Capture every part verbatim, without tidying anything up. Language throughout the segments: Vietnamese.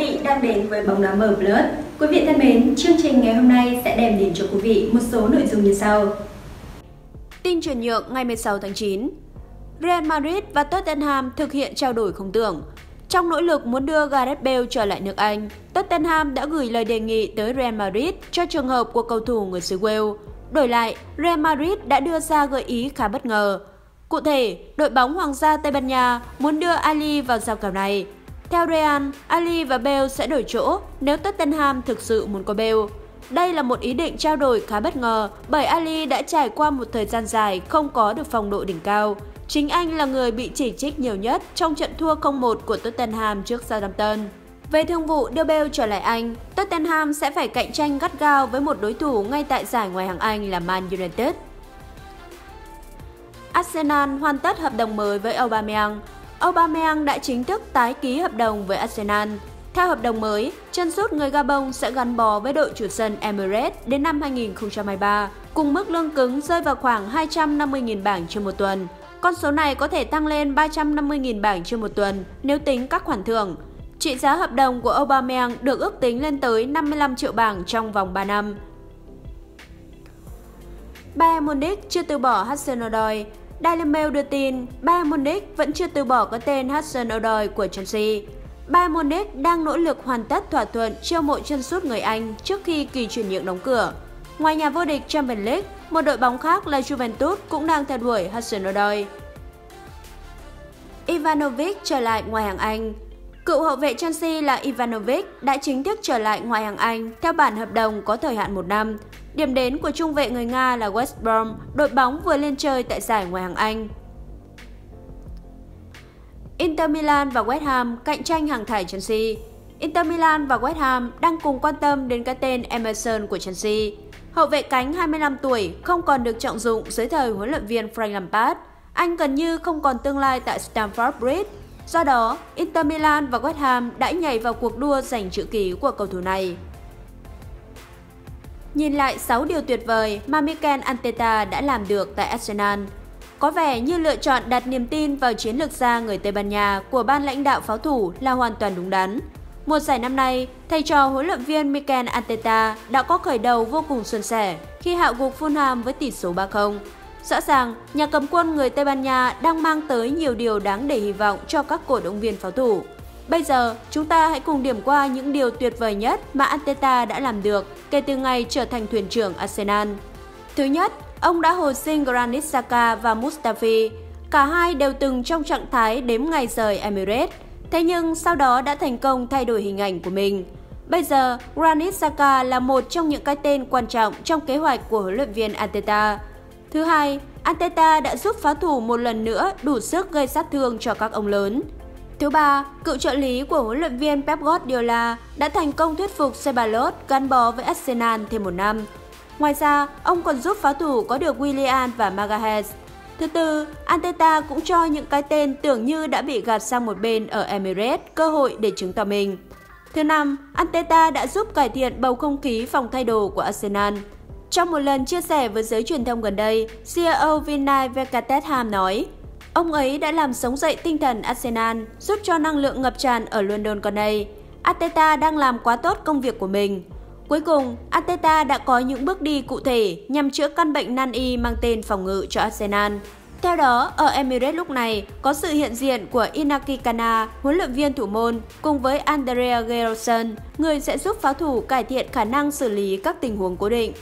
vị đang đến với Bóng Đá M Plus. Quý vị thân mến, chương trình ngày hôm nay sẽ đem đến cho quý vị một số nội dung như sau. Tin chuyển nhượng ngày mười sáu tháng chín. Real Madrid và Tottenham thực hiện trao đổi không tưởng. Trong nỗ lực muốn đưa Gareth Bale trở lại nước Anh, Tottenham đã gửi lời đề nghị tới Real Madrid cho trường hợp của cầu thủ người xứ Wales. Đổi lại, Real Madrid đã đưa ra gợi ý khá bất ngờ. Cụ thể, đội bóng Hoàng gia Tây Ban Nha muốn đưa Ali vào giao kèo này. Theo Real, Ali và Bale sẽ đổi chỗ nếu Tottenham thực sự muốn có Bale. Đây là một ý định trao đổi khá bất ngờ bởi Ali đã trải qua một thời gian dài không có được phong độ đỉnh cao. Chính anh là người bị chỉ trích nhiều nhất trong trận thua không một của Tottenham trước Southampton. Về thương vụ đưa Bale trở lại Anh, Tottenham sẽ phải cạnh tranh gắt gao với một đối thủ ngay tại giải ngoại hạng Anh là Man United. Arsenal hoàn tất hợp đồng mới với Aubameyang. Aubameyang đã chính thức tái ký hợp đồng với Arsenal. Theo hợp đồng mới, chân sút người Gabon sẽ gắn bó với đội chủ sân Emirates đến năm hai nghìn không trăm hai mươi ba, cùng mức lương cứng rơi vào khoảng hai trăm năm mươi nghìn bảng trên một tuần. Con số này có thể tăng lên ba trăm năm mươi nghìn bảng trên một tuần nếu tính các khoản thưởng. Trị giá hợp đồng của Aubameyang được ước tính lên tới năm mươi lăm triệu bảng trong vòng ba năm. Bayern Munich chưa từ bỏ Hudson-Odoi. Daily Mail đưa tin, Bayern Munich vẫn chưa từ bỏ cái tên Hudson-Odoi của Chelsea. Bayern Munich đang nỗ lực hoàn tất thỏa thuận chiêu mộ chân sút người Anh trước khi kỳ chuyển nhượng đóng cửa. Ngoài nhà vô địch Champions League, một đội bóng khác là Juventus cũng đang theo đuổi Hudson-Odoi. Ivanovic trở lại ngoại hạng Anh. Cựu hậu vệ Chelsea là Ivanovic đã chính thức trở lại ngoại hạng Anh theo bản hợp đồng có thời hạn một năm. Điểm đến của trung vệ người Nga là West Brom, đội bóng vừa lên chơi tại giải ngoại hạng Anh. Inter Milan và West Ham cạnh tranh hàng thải Chelsea. Inter Milan và West Ham đang cùng quan tâm đến cái tên Emerson của Chelsea. Hậu vệ cánh hai mươi lăm tuổi không còn được trọng dụng dưới thời huấn luyện viên Frank Lampard. Anh gần như không còn tương lai tại Stamford Bridge. Do đó, Inter Milan và West Ham đã nhảy vào cuộc đua giành chữ ký của cầu thủ này. Nhìn lại sáu điều tuyệt vời mà Mikel Arteta đã làm được tại Arsenal. Có vẻ như lựa chọn đặt niềm tin vào chiến lược gia người Tây Ban Nha của ban lãnh đạo pháo thủ là hoàn toàn đúng đắn. Mùa giải năm nay, thầy trò huấn luyện viên Mikel Arteta đã có khởi đầu vô cùng suôn sẻ khi hạ gục Fulham với tỷ số ba không. Rõ ràng, nhà cầm quân người Tây Ban Nha đang mang tới nhiều điều đáng để hy vọng cho các cổ động viên pháo thủ. Bây giờ, chúng ta hãy cùng điểm qua những điều tuyệt vời nhất mà Arteta đã làm được kể từ ngày trở thành thuyền trưởng Arsenal. Thứ nhất, ông đã hồi sinh Granit Xhaka và Mustafi. Cả hai đều từng trong trạng thái đếm ngày rời Emirates, thế nhưng sau đó đã thành công thay đổi hình ảnh của mình. Bây giờ, Granit Xhaka là một trong những cái tên quan trọng trong kế hoạch của huấn luyện viên Arteta. Thứ hai, Arteta đã giúp pháo thủ một lần nữa đủ sức gây sát thương cho các ông lớn. Thứ ba, cựu trợ lý của huấn luyện viên Pep Guardiola đã thành công thuyết phục Ceballos gắn bó với Arsenal thêm một năm. Ngoài ra, ông còn giúp pháo thủ có được Willian và Magalhaes. Thứ tư, Arteta cũng cho những cái tên tưởng như đã bị gạt sang một bên ở Emirates cơ hội để chứng tỏ mình. Thứ năm, Arteta đã giúp cải thiện bầu không khí phòng thay đồ của Arsenal. Trong một lần chia sẻ với giới truyền thông gần đây, xê e ô Vinay Venkatesham nói, ông ấy đã làm sống dậy tinh thần Arsenal, giúp cho năng lượng ngập tràn ở London còn đây. Arteta đang làm quá tốt công việc của mình. Cuối cùng, Arteta đã có những bước đi cụ thể nhằm chữa căn bệnh nan y mang tên phòng ngự cho Arsenal. Theo đó, ở Emirates lúc này có sự hiện diện của Inaki Kana, huấn luyện viên thủ môn, cùng với Andrea Gerson, người sẽ giúp pháo thủ cải thiện khả năng xử lý các tình huống cố định.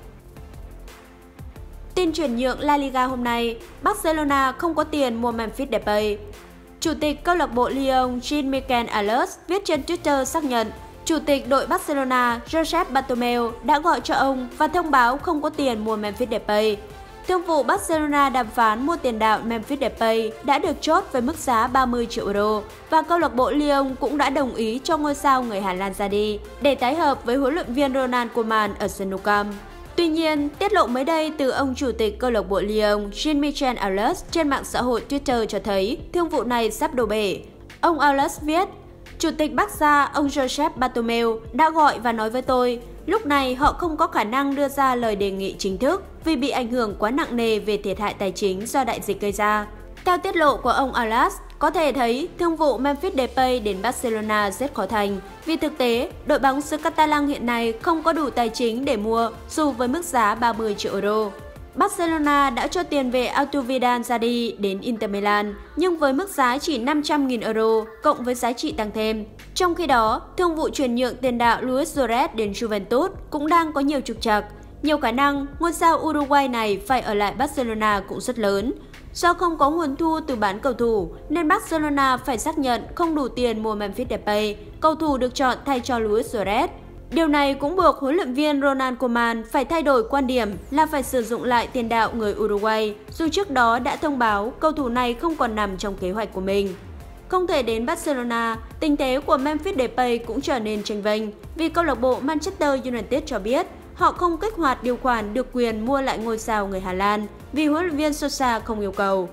Tin chuyển nhượng La Liga hôm nay, Barcelona không có tiền mua Memphis Depay. Chủ tịch câu lạc bộ Lyon Jean-Michel Aulas viết trên Twitter xác nhận Chủ tịch đội Barcelona Josep Bartomeu đã gọi cho ông và thông báo không có tiền mua Memphis Depay. Thương vụ Barcelona đàm phán mua tiền đạo Memphis Depay đã được chốt với mức giá ba mươi triệu euro và câu lạc bộ Lyon cũng đã đồng ý cho ngôi sao người Hà Lan ra đi để tái hợp với huấn luyện viên Ronald Koeman ở sân Nou Camp. Tuy nhiên, tiết lộ mới đây từ ông chủ tịch câu lạc bộ Lyon Jean-Michel Aulas trên mạng xã hội Twitter cho thấy thương vụ này sắp đổ bể. Ông Aulas viết, Chủ tịch Barca ông Josep Bartomeu đã gọi và nói với tôi, lúc này họ không có khả năng đưa ra lời đề nghị chính thức vì bị ảnh hưởng quá nặng nề về thiệt hại tài chính do đại dịch gây ra. Theo tiết lộ của ông Alas, có thể thấy thương vụ Memphis Depay đến Barcelona rất khó thành, vì thực tế, đội bóng xứ Catalan hiện nay không có đủ tài chính để mua dù với mức giá ba mươi triệu euro. Barcelona đã cho tiền về Artur Vidal ra đi đến Inter Milan, nhưng với mức giá chỉ năm trăm nghìn euro cộng với giá trị tăng thêm. Trong khi đó, thương vụ chuyển nhượng tiền đạo Luis Suarez đến Juventus cũng đang có nhiều trục trặc. Nhiều khả năng, ngôi sao Uruguay này phải ở lại Barcelona cũng rất lớn. Do không có nguồn thu từ bán cầu thủ, nên Barcelona phải xác nhận không đủ tiền mua Memphis Depay, cầu thủ được chọn thay cho Luis Suarez. Điều này cũng buộc huấn luyện viên Ronald Koeman phải thay đổi quan điểm là phải sử dụng lại tiền đạo người Uruguay, dù trước đó đã thông báo cầu thủ này không còn nằm trong kế hoạch của mình. Không thể đến Barcelona, tình thế của Memphis Depay cũng trở nên chênh vênh vì câu lạc bộ Manchester United cho biết họ không kích hoạt điều khoản được quyền mua lại ngôi sao người Hà Lan vì huấn luyện viên Solskjaer không yêu cầu.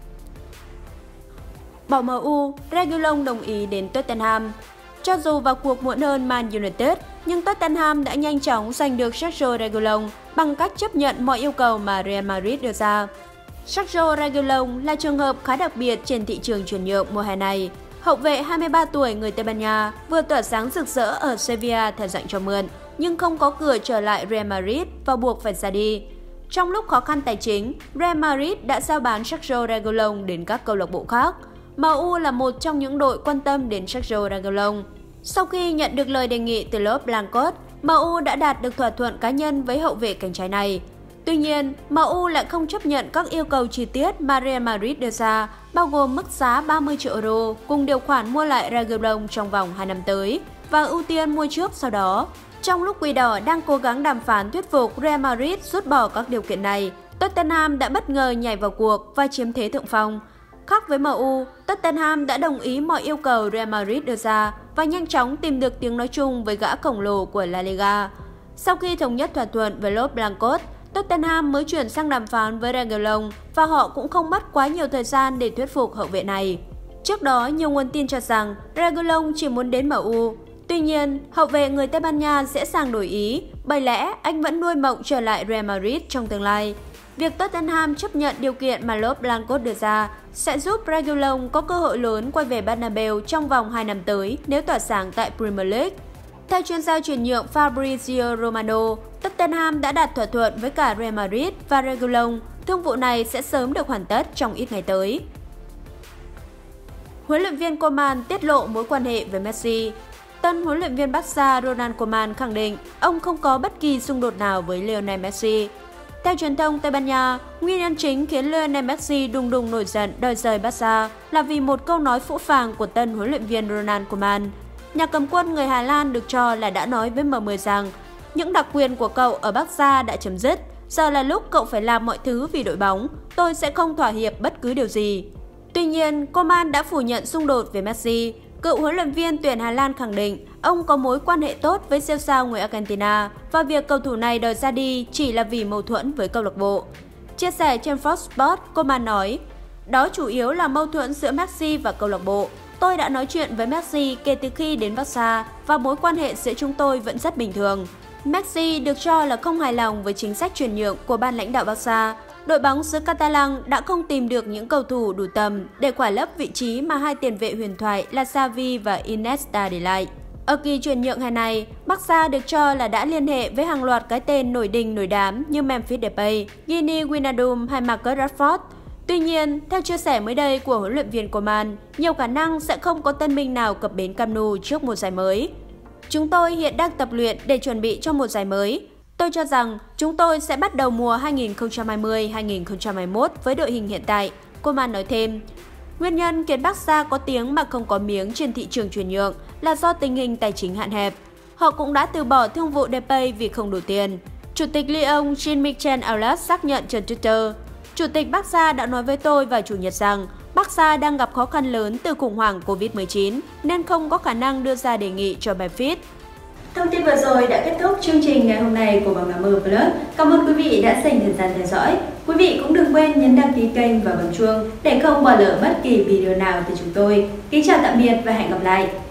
Bỏ em u, Reguilon đồng ý đến Tottenham. Cho dù vào cuộc muộn hơn Man United, nhưng Tottenham đã nhanh chóng giành được Sergio Reguilon bằng cách chấp nhận mọi yêu cầu mà Real Madrid đưa ra. Sergio Reguilon là trường hợp khá đặc biệt trên thị trường chuyển nhượng mùa hè này. Hậu vệ hai mươi ba tuổi người Tây Ban Nha vừa tỏa sáng rực rỡ ở Sevilla thời gian cho mượn, nhưng không có cửa trở lại Real Madrid và buộc phải ra đi. Trong lúc khó khăn tài chính, Real Madrid đã giao bán Sergio Reguilon đến các câu lạc bộ khác. em u là một trong những đội quan tâm đến Sergio Reguilon. Sau khi nhận được lời đề nghị từ Los Blancos, em u đã đạt được thỏa thuận cá nhân với hậu vệ cánh trái này. Tuy nhiên, em u lại không chấp nhận các yêu cầu chi tiết mà Real Madrid đưa ra, bao gồm mức giá ba mươi triệu euro cùng điều khoản mua lại Reguilon trong vòng hai năm tới và ưu tiên mua trước sau đó. Trong lúc Quỷ Đỏ đang cố gắng đàm phán thuyết phục Real Madrid rút bỏ các điều kiện này, Tottenham đã bất ngờ nhảy vào cuộc và chiếm thế thượng phong. Khác với em u, Tottenham đã đồng ý mọi yêu cầu Real Madrid đưa ra và nhanh chóng tìm được tiếng nói chung với gã khổng lồ của La Liga. Sau khi thống nhất thỏa thuận với Los Blancos, Tottenham mới chuyển sang đàm phán với Reguilon và họ cũng không mất quá nhiều thời gian để thuyết phục hậu vệ này. Trước đó, nhiều nguồn tin cho rằng Reguilon chỉ muốn đến em u. Tuy nhiên, hậu vệ người Tây Ban Nha dễ dàng đổi ý, bởi lẽ anh vẫn nuôi mộng trở lại Real Madrid trong tương lai. Việc Tottenham chấp nhận điều kiện mà Los Blancos đưa ra sẽ giúp Reguilon có cơ hội lớn quay về Bernabeu trong vòng hai năm tới nếu tỏa sáng tại Premier League. Theo chuyên gia chuyển nhượng Fabrizio Romano, Tottenham đã đạt thỏa thuận với cả Real Madrid và Reguilon. Thương vụ này sẽ sớm được hoàn tất trong ít ngày tới. Huấn luyện viên Koeman tiết lộ mối quan hệ với Messi. Tân huấn luyện viên Barca Ronald Koeman khẳng định ông không có bất kỳ xung đột nào với Lionel Messi. Theo truyền thông Tây Ban Nha, nguyên nhân chính khiến Lionel Messi đùng đùng nổi giận đòi rời Barca là vì một câu nói phũ phàng của tân huấn luyện viên Ronald Koeman. Nhà cầm quân người Hà Lan được cho là đã nói với M mười rằng những đặc quyền của cậu ở Barca đã chấm dứt, giờ là lúc cậu phải làm mọi thứ vì đội bóng, tôi sẽ không thỏa hiệp bất cứ điều gì. Tuy nhiên, Koeman đã phủ nhận xung đột với Messi. Cựu huấn luyện viên tuyển Hà Lan khẳng định ông có mối quan hệ tốt với siêu sao người Argentina và việc cầu thủ này đòi ra đi chỉ là vì mâu thuẫn với câu lạc bộ. Chia sẻ trên Fox Sports, Koeman nói, đó chủ yếu là mâu thuẫn giữa Messi và câu lạc bộ. Tôi đã nói chuyện với Messi kể từ khi đến Barca và mối quan hệ giữa chúng tôi vẫn rất bình thường. Messi được cho là không hài lòng với chính sách chuyển nhượng của ban lãnh đạo Barca. Đội bóng xứ Catalan đã không tìm được những cầu thủ đủ tầm để khỏa lấp vị trí mà hai tiền vệ huyền thoại là Xavi và Iniesta để lại. Ở kỳ chuyển nhượng hè này, Barca được cho là đã liên hệ với hàng loạt cái tên nổi đình nổi đám như Memphis Depay, Gini Wijnaldum hay Marcus Rashford. Tuy nhiên, theo chia sẻ mới đây của huấn luyện viên Koeman, nhiều khả năng sẽ không có tân binh nào cập bến Camp Nou trước mùa giải mới. Chúng tôi hiện đang tập luyện để chuẩn bị cho một giải mới. Tôi cho rằng chúng tôi sẽ bắt đầu mùa hai nghìn không trăm hai mươi hai nghìn không trăm hai mươi mốt với đội hình hiện tại, Koeman nói thêm. Nguyên nhân khiến Barca có tiếng mà không có miếng trên thị trường chuyển nhượng là do tình hình tài chính hạn hẹp. Họ cũng đã từ bỏ thương vụ Depay vì không đủ tiền. Chủ tịch Lyon Jean-Michel Aulas xác nhận trên Twitter. Chủ tịch Barca đã nói với tôi vào Chủ nhật rằng Barca đang gặp khó khăn lớn từ khủng hoảng Covid mười chín nên không có khả năng đưa ra đề nghị cho Memphis. Thông tin vừa rồi đã kết thúc chương trình ngày hôm nay của Bóng Đá M Plus. Cảm ơn quý vị đã dành thời gian theo dõi. Quý vị cũng đừng quên nhấn đăng ký kênh và bấm chuông để không bỏ lỡ bất kỳ video nào từ chúng tôi. Kính chào tạm biệt và hẹn gặp lại!